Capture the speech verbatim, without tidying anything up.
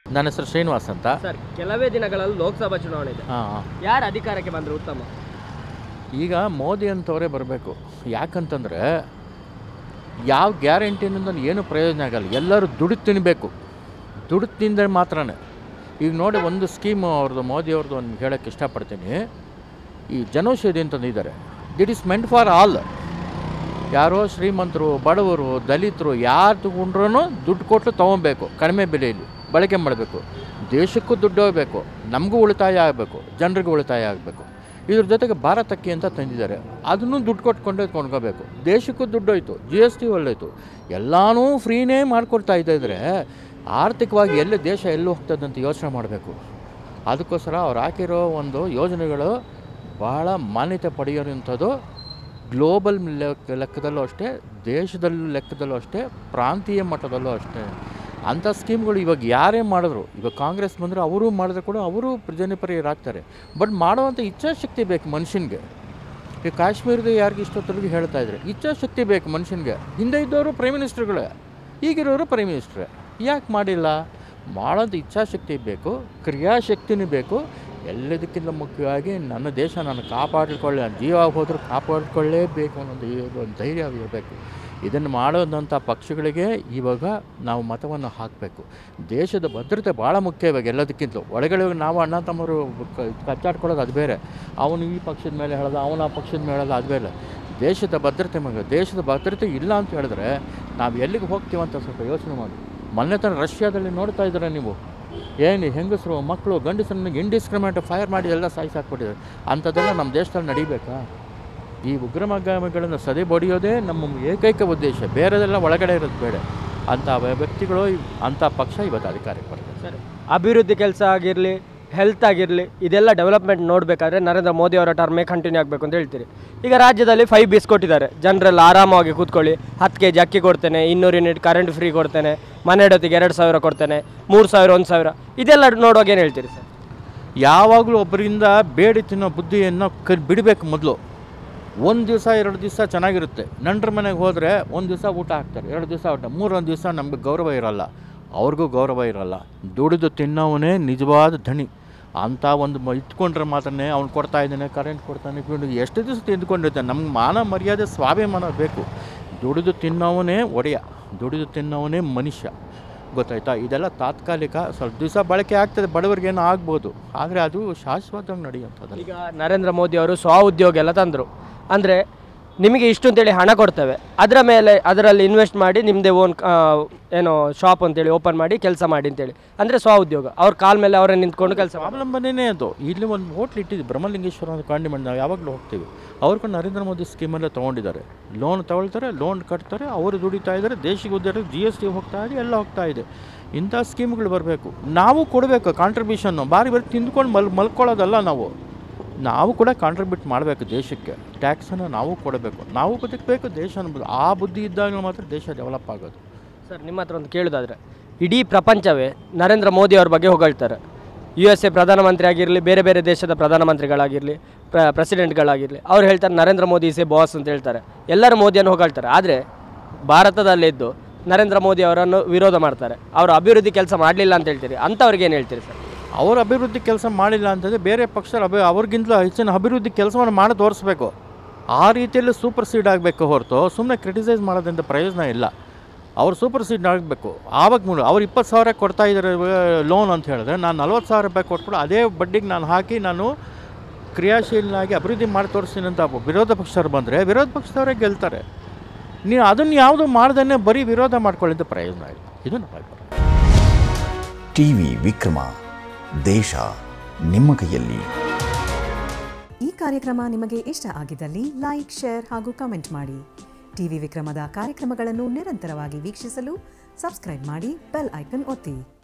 ನನ್ನ ಹೆಸರು ಶ್ರೀನಿವಾಸ್ ಅಂತ ಸರ್. ಕೆಲವೇ ದಿನಗಳಲ್ಲಿ ಲೋಕಸಭಾ ಚುನಾವಣೆ ಇದೆ. ಹಾಂ, ಯಾರು ಅಧಿಕಾರಕ್ಕೆ ಬಂದರೆ ಉತ್ತಮ? ಈಗ ಮೋದಿ ಅಂತವರೇ ಬರಬೇಕು. ಯಾಕಂತಂದರೆ ಯಾವ ಗ್ಯಾರಂಟಿನಿಂದ ಏನು ಪ್ರಯೋಜನ ಆಗಲ್ಲ. ಎಲ್ಲರೂ ದುಡ್ಡು ತಿನ್ನಬೇಕು. ದುಡ್ಡು ತಿಂದರೆ ಮಾತ್ರನೇ. ಈಗ ನೋಡಿ, ಒಂದು ಸ್ಕೀಮು ಅವ್ರದ್ದು, ಮೋದಿ ಅವ್ರದ್ದು ಒಂದು ಹೇಳೋಕ್ಕೆ ಇಷ್ಟಪಡ್ತೀನಿ. ಈ ಜನೌಷಧಿ ಅಂತಂದಿದ್ದಾರೆ. That is meant for all. ಯಾರೋ ಶ್ರೀಮಂತರು, ಬಡವರು, ದಲಿತರು ಯಾರು ತಗೊಂಡ್ರೂ ದುಡ್ಡು ಕೊಟ್ಟು ತೊಗೊಬೇಕು. ಕಡಿಮೆ ಬೆಲೆಯಲ್ಲಿ ಬಳಕೆ ಮಾಡಬೇಕು. ದೇಶಕ್ಕೂ ದುಡ್ಡು ಹೋಗಬೇಕು, ನಮಗೂ ಉಳಿತಾಯ ಆಗಬೇಕು, ಜನರಿಗೂ ಉಳಿತಾಯ ಆಗಬೇಕು. ಇದ್ರ ಜೊತೆಗೆ ಭಾರತಕ್ಕೆ ಅಂತ ತಂದಿದ್ದಾರೆ. ಅದನ್ನು ದುಡ್ಡು ಕೊಟ್ಕೊಂಡೇ ಕೊಂಡ್ಕೋಬೇಕು. ದೇಶಕ್ಕೂ ದುಡ್ಡು ಹೋಯ್ತು, ಜಿ ಎಸ್ ಟಿ ಒಳ್ಳೆಯಿತು, ಎಲ್ಲನೂ ಫ್ರೀನೇ ಮಾಡಿಕೊಡ್ತಾ ಇದ್ದರೆ ಆರ್ಥಿಕವಾಗಿ ಎಲ್ಲಿ ದೇಶ ಎಲ್ಲಿ ಹೋಗ್ತದಂತ ಯೋಚನೆ ಮಾಡಬೇಕು. ಅದಕ್ಕೋಸ್ಕರ ಅವ್ರು ಹಾಕಿರೋ ಒಂದು ಯೋಜನೆಗಳು ಭಾಳ ಮಾನ್ಯತೆ ಪಡೆಯೋಂಥದ್ದು. ಗ್ಲೋಬಲ್ ಲೆಕ್ಕ ಲೆಕ್ಕದಲ್ಲೂ ಅಷ್ಟೇ, ದೇಶದಲ್ಲೂ ಲೆಕ್ಕದಲ್ಲೂ ಅಷ್ಟೇ, ಪ್ರಾಂತೀಯ ಮಟ್ಟದಲ್ಲೂ ಅಷ್ಟೇ. ಅಂಥ ಸ್ಕೀಮ್ಗಳು ಇವಾಗ ಯಾರೇ ಮಾಡಿದ್ರು, ಇವಾಗ ಕಾಂಗ್ರೆಸ್ ಬಂದರೆ ಅವರು ಮಾಡಿದ್ರೆ ಕೂಡ ಅವರು ಜನಪ್ರಿಯರಾಗ್ತಾರೆ. ಬಟ್ ಮಾಡುವಂಥ ಇಚ್ಛಾಶಕ್ತಿ ಬೇಕು ಮನುಷ್ಯನಿಗೆ. ಈ ಕಾಶ್ಮೀರದ ಯಾರಿಗೆ ಇಷ್ಟೊತ್ತರೆಗೂ ಹೇಳ್ತಾ ಇದ್ದಾರೆ, ಇಚ್ಛಾಶಕ್ತಿ ಬೇಕು ಮನುಷ್ಯನಿಗೆ. ಹಿಂದೆ ಇದ್ದವರು ಪ್ರೈಮ್ ಮಿನಿಸ್ಟರ್ಗಳೇ, ಈಗಿರೋರು ಪ್ರೈಮ್ ಮಿನಿಸ್ಟ್ರೇ. ಯಾಕೆ ಮಾಡಿಲ್ಲ? ಮಾಡೋಂಥ ಇಚ್ಛಾಶಕ್ತಿ ಬೇಕು, ಕ್ರಿಯಾಶಕ್ತಿನೂ ಬೇಕು. ಎಲ್ಲದಕ್ಕಿಂತ ಮುಖ್ಯವಾಗಿ ನನ್ನ ದೇಶ ನಾನು ಕಾಪಾಡಿಕೊಳ್ಳಿ, ಜೀವ ಹೋದರೂ ಕಾಪಾಡಿಕೊಳ್ಳೇಬೇಕು ಅನ್ನೋದು ಒಂದು ಧೈರ್ಯ ಇರಬೇಕು. ಇದನ್ನು ಮಾಡೋದಂಥ ಪಕ್ಷಗಳಿಗೆ ಇವಾಗ ನಾವು ಮತವನ್ನು ಹಾಕಬೇಕು. ದೇಶದ ಭದ್ರತೆ ಭಾಳ ಮುಖ್ಯ ಇವಾಗ ಎಲ್ಲದಕ್ಕಿಂತಲೂ. ಒಳಗಡೆ ನಾವು ಅಣ್ಣ ತಮ್ಮರು ಕಚ್ಚಾಡ್ಕೊಳ್ಳೋದು ಅದು ಬೇರೆ. ಅವನು ಈ ಪಕ್ಷದ ಮೇಲೆ ಹೇಳೋದು, ಅವನು ಆ ಪಕ್ಷದ ಮೇಲೆ ಹೇಳೋದು ಅದು ಬೇರೆ. ದೇಶದ ಭದ್ರತೆ ಮಗ ದೇಶದ ಭದ್ರತೆ ಇಲ್ಲ ಅಂತ ಹೇಳಿದ್ರೆ ನಾವು ಎಲ್ಲಿಗೆ ಹೋಗ್ತೀವಂತ ಸ್ವಲ್ಪ ಯೋಚನೆ ಮಾಡಿ. ಮೊನ್ನೆ ತನಕ ರಷ್ಯಾದಲ್ಲಿ ನೋಡ್ತಾ ಇದ್ದಾರೆ ನೀವು, ಏನು ಹೆಂಗಸರು, ಮಕ್ಕಳು, ಗಂಡಸರನ್ನ ಇಂಡಿಸ್ಕ್ರಿಮಿನೇಟ್ ಫೈರ್ ಮಾಡಿ ಎಲ್ಲ ಸಾಯಿಸಾಕ್ಬಿಟ್ಟಿದ್ದಾರೆ. ಅಂಥದ್ದೆಲ್ಲ ನಮ್ಮ ದೇಶದಲ್ಲಿ ನಡೀಬೇಕಾ? ಈ ಉಗ್ರಗಾಮಿಗಳನ್ನು ಸದೆ ಬಡಿಯೋದೇ ನಮ್ಮ ಏಕೈಕ ಉದ್ದೇಶ. ಬೇರೆದೆಲ್ಲ ಒಳಗಡೆ ಇರೋದು ಬೇಡ. ಅಂಥ ವ್ಯಕ್ತಿಗಳು, ಅಂಥ ಪಕ್ಷ ಇವತ್ತು ಅಧಿಕಾರಕ್ಕೆ ಬರ್ತದೆ. ಸರಿ, ಅಭಿವೃದ್ಧಿ ಕೆಲಸ ಆಗಿರಲಿ, ಹೆಲ್ತ್ ಆಗಿರಲಿ, ಇದೆಲ್ಲ ಡೆವಲಪ್ಮೆಂಟ್ ನೋಡಬೇಕಾದ್ರೆ ನರೇಂದ್ರ ಮೋದಿ ಅವರ ಟರ್ಮೇ ಕಂಟಿನ್ಯೂ ಆಗಬೇಕು ಅಂತ ಹೇಳ್ತೀರಿ. ಈಗ ರಾಜ್ಯದಲ್ಲಿ ಫೈವ್ ಬಿಸ್ ಕೊಟ್ಟಿದ್ದಾರೆ. ಜನರೆಲ್ಲ ಆರಾಮಾಗಿ ಕೂತ್ಕೊಳ್ಳಿ, ಹತ್ತು ಕೆ ಜಿ ಅಕ್ಕಿ ಕೊಡ್ತೇನೆ, ಇನ್ನೂರು ಯೂನಿಟ್ ಕರೆಂಟ್ ಫ್ರೀ ಕೊಡ್ತೇನೆ, ಮನೆ ಹೊತ್ತಿಗೆ ಎರಡು ಸಾವಿರ ಕೊಡ್ತೇನೆ, ಮೂರು ಸಾವಿರ ಒಂದು ಸಾವಿರ, ಇದೆಲ್ಲ ನೋಡುವಾಗ ಏನು ಹೇಳ್ತೀರಿ ಸರ್? ಯಾವಾಗಲೂ ಒಬ್ಬರಿಂದ ಬೇಡಿ ತಿನ್ನೋ ಬುದ್ಧಿಯನ್ನು ಕ ಬಿಡಬೇಕು. ಮೊದಲು ಒಂದು ದಿವಸ ಎರಡು ದಿವಸ ಚೆನ್ನಾಗಿರುತ್ತೆ. ನಂಟರ ಮನೆಗೆ ಹೋದರೆ ಒಂದು ದಿವಸ ಊಟ ಹಾಕ್ತಾರೆ, ಎರಡು ದಿವಸ ಊಟ, ಮೂರೊಂದು ದಿವಸ ನಮಗೆ ಗೌರವ ಇರೋಲ್ಲ, ಅವ್ರಿಗೂ ಗೌರವ ಇರೋಲ್ಲ. ದುಡಿದು ತಿನ್ನೋವನೇ ನಿಜವಾದ ಧಣಿ. ಅಂಥ ಒಂದು ಇಟ್ಕೊಂಡ್ರೆ ಮಾತ್ರನೇ ಅವ್ನು ಕೊಡ್ತಾ ಇದ್ದಾನೆ, ಕರೆಂಟ್ ಕೊಡ್ತಾನೆ, ಎಷ್ಟು ದಿವಸ ತಿಂದ್ಕೊಂಡಿರ್ತಾನೆ. ನಮ್ಗೆ ಮಾನ ಮರ್ಯಾದೆ ಸ್ವಾಭಿಮಾನ ಬೇಕು. ದುಡಿದು ತಿನ್ನೋವನೇ ಒಡೆಯ, ದುಡಿದು ತಿನ್ನೋವನೇ ಮನುಷ್ಯ. ಗೊತ್ತಾಯ್ತಾ? ಇದೆಲ್ಲ ತಾತ್ಕಾಲಿಕ, ಸ್ವಲ್ಪ ದಿವಸ ಬಳಕೆ ಆಗ್ತದೆ, ಬಡವರಿಗೇನೋ ಆಗ್ಬೋದು, ಆದರೆ ಅದು ಶಾಶ್ವತವಾಗಿ ನಡೆಯುವಂಥದ್ದು. ಈಗ ನರೇಂದ್ರ ಮೋದಿ ಅವರು ಸ್ವ ಉದ್ಯೋಗ ಎಲ್ಲ ತಂದರು. ಅಂದರೆ ನಿಮಗೆ ಇಷ್ಟು ಅಂತೇಳಿ ಹಣ ಕೊಡ್ತೇವೆ, ಅದರ ಮೇಲೆ ಅದರಲ್ಲಿ ಇನ್ವೆಸ್ಟ್ ಮಾಡಿ ನಿಮ್ಮದೇ ಓನ್ ಏನೋ ಶಾಪ್ ಅಂತೇಳಿ ಓಪನ್ ಮಾಡಿ ಕೆಲಸ ಮಾಡಿ ಅಂತೇಳಿ, ಅಂದರೆ ಸ್ವ ಉದ್ಯೋಗ. ಅವ್ರ ಕಾಲ ಮೇಲೆ ಅವರೇ ನಿಂತ್ಕೊಂಡು ಕೆಲಸ. ಅವಲಂಬನೆ ಅದು. ಇಲ್ಲಿ ಒಂದು ಹೋಟ್ಲ್ ಇಟ್ಟಿದ್ದು ಬ್ರಹ್ಮಲಿಂಗೇಶ್ವರ ಅಂತ ಕಾಂಡಿಮೆಂಟ್, ನಾವು ಯಾವಾಗಲೂ ಹೋಗ್ತೀವಿ. ಅವ್ರಿಗೂ ನರೇಂದ್ರ ಮೋದಿ ಸ್ಕೀಮಲ್ಲೇ ತೊಗೊಂಡಿದ್ದಾರೆ. ಲೋನ್ ತೊಗೊಳ್ತಾರೆ, ಲೋನ್ ಕಟ್ತಾರೆ, ಅವರು ದುಡಿತಾ ಇದ್ದಾರೆ, ದೇಶಕ್ಕೆ ಉದ್ಯೋಗ, ಜಿ ಎಸ್ ಟಿ ಹೋಗ್ತಾ ಇದೆ, ಎಲ್ಲ ಹೋಗ್ತಾ ಇದೆ. ಇಂಥ ಸ್ಕೀಮ್ಗಳು ಬರಬೇಕು. ನಾವು ಕೊಡಬೇಕು ಕಾಂಟ್ರಿಬ್ಯೂಷನ್ನು. ಬಾರಿ ಬರೀ ತಿಂದ್ಕೊಂಡು ಮಲ್ ಮಲ್ಕೊಳ್ಳೋದಲ್ಲ. ನಾವು ನಾವು ಕೂಡ ಕಾಂಟ್ರಿಬ್ಯೂಟ್ ಮಾಡಬೇಕು ದೇಶಕ್ಕೆ. ಟ್ಯಾಕ್ಸನ್ನು ನಾವು ಕೊಡಬೇಕು, ನಾವು ಬದುಕಬೇಕು, ದೇಶ ಅನ್ನೋದು. ಆ ಬುದ್ಧಿ ಇದ್ದಾಗ ಮಾತ್ರ ದೇಶ ಡೆವಲಪ್ ಆಗೋದು. ಸರ್, ನಿಮ್ಮ ಹತ್ರ ಒಂದು ಕೇಳೋದಾದರೆ, ಇಡೀ ಪ್ರಪಂಚವೇ ನರೇಂದ್ರ ಮೋದಿ ಅವ್ರ ಬಗ್ಗೆ ಹೊಗಳ್ತಾರೆ. ಯು ಎಸ್ ಎ ಪ್ರಧಾನಮಂತ್ರಿ ಆಗಿರಲಿ, ಬೇರೆ ಬೇರೆ ದೇಶದ ಪ್ರಧಾನಮಂತ್ರಿಗಳಾಗಿರಲಿ, ಪ್ರ ಪ್ರೆಸಿಡೆಂಟ್ಗಳಾಗಿರಲಿ, ಅವ್ರು ಹೇಳ್ತಾರೆ Narendra Modi is a boss ಅಂತ ಹೇಳ್ತಾರೆ. ಎಲ್ಲರೂ ಮೋದಿಯನ್ನು ಹೊಗಳ್ತಾರೆ. ಆದರೆ ಭಾರತದಲ್ಲಿದ್ದು ನರೇಂದ್ರ ಮೋದಿ ಅವರನ್ನು ವಿರೋಧ ಮಾಡ್ತಾರೆ. ಅವರು ಅಭಿವೃದ್ಧಿ ಕೆಲಸ ಮಾಡಲಿಲ್ಲ ಅಂತ ಹೇಳ್ತೀರಿ. ಅಂಥವ್ರಿಗೆ ಏನು ಹೇಳ್ತೀರಿ ಸರ್? ಅವರು ಅಭಿವೃದ್ಧಿ ಕೆಲಸ ಮಾಡಿಲ್ಲ ಅಂತಂದರೆ ಬೇರೆ ಪಕ್ಷ ಅಭಿ ಅವ್ರಿಗಿಂತಲೂ ಹೆಚ್ಚಿನ ಅಭಿವೃದ್ಧಿ ಕೆಲಸವನ್ನು ಮಾಡಿ ತೋರಿಸ್ಬೇಕು. ಆ ರೀತಿಯಲ್ಲಿ ಸೂಪರ್ ಸೀಡ್ ಆಗಬೇಕು ಹೊರತು ಸುಮ್ಮನೆ ಕ್ರಿಟಿಸೈಸ್ ಮಾಡೋದ್ರಿಂದ ಪ್ರಯೋಜನ ಇಲ್ಲ. ಅವ್ರು ಸೂಪರ್ ಸೀಡ್ ಆಗಬೇಕು. ಆವಾಗ ಮೂಲ ಅವ್ರು ಇಪ್ಪತ್ತು ಸಾವಿರ ಕೊಡ್ತಾ ಇದ್ದಾರೆ ಲೋನ್ ಅಂತ ಹೇಳಿದ್ರೆ, ನಾನು ನಲ್ವತ್ತು ಸಾವಿರ ರೂಪಾಯಿ ಕೊಟ್ಬಿಟ್ಟು ಅದೇ ಬಡ್ಡಿಗೆ ನಾನು ಹಾಕಿ ನಾನು ಕ್ರಿಯಾಶೀಲನಾಗಿ ಅಭಿವೃದ್ಧಿ ಮಾಡಿ ತೋರಿಸ್ತೀನಿ ಅಂತ ವಿರೋಧ ಪಕ್ಷದವ್ರು ಬಂದರೆ ವಿರೋಧ ಪಕ್ಷದವರೇ ಗೆಲ್ತಾರೆ. ನೀವು ಅದನ್ನು ಯಾವುದು ಮಾಡ್ದೇ ಬರೀ ವಿರೋಧ ಮಾಡ್ಕೊಳ್ಳಿದ್ದ ಪ್ರಯೋಜನ ಇಲ್ಲ. ಇದು ನಮ್ಮ ಅಭಿಪ್ರಾಯ. ಟಿವಿ ವಿಕ್ರಮ, ದೇಶ ನಿಮ್ಮ ಕೈಯಲ್ಲಿ. ಈ ಕಾರ್ಯಕ್ರಮ ನಿಮಗೆ ಇಷ್ಟ ಆಗಿದ್ದಲ್ಲಿ ಲೈಕ್, ಶೇರ್ ಹಾಗೂ ಕಮೆಂಟ್ ಮಾಡಿ. ಟಿವಿ ವಿಕ್ರಮದ ಕಾರ್ಯಕ್ರಮಗಳನ್ನು ನಿರಂತರವಾಗಿ ವೀಕ್ಷಿಸಲು ಸಬ್ಸ್ಕ್ರೈಬ್ ಮಾಡಿ, ಬೆಲ್ ಐಕನ್ ಒತ್ತಿ.